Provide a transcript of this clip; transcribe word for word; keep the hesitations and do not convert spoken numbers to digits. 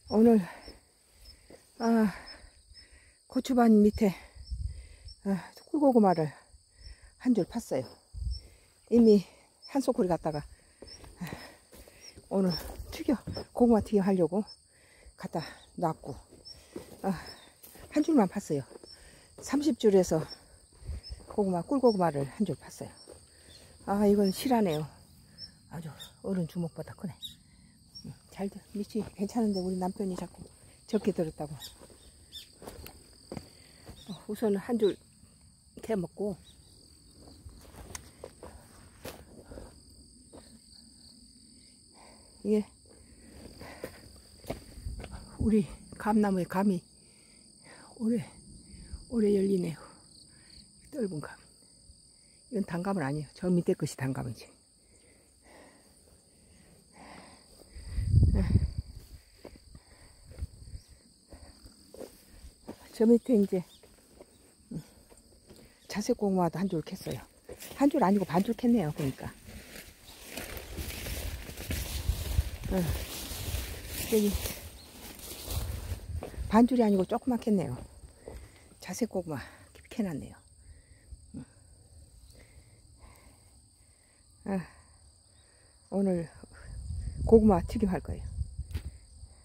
오늘 아, 고추밭 밑에 아, 꿀고구마를 한 줄 팠어요. 이미 한 소쿠리 갖다가 아, 오늘 튀겨 고구마 튀겨 하려고 갖다 놨고 아, 한 줄만 팠어요. 삼십 줄에서 고구마 꿀고구마를 한 줄 팠어요. 아, 이건 실하네요. 아주 어른 주먹보다 크네. 잘 들, 밑이 괜찮은데 우리 남편이 자꾸 적게 들었다고. 어, 우선 한 줄 캐먹고 이게 우리 감나무에 감이 오래 오래 열리네요. 떫은 감. 이건 단감은 아니에요. 저 밑에 것이 단감이지. 저 밑에 이제 자색 고구마도 한 줄 캤어요. 한 줄 아니고 반 줄 캤네요. 그러니까 어, 여기 반 줄이 아니고 조그맣 캤네요. 자색 고구마 캐놨네요. 아, 오늘 고구마 튀김 할 거예요.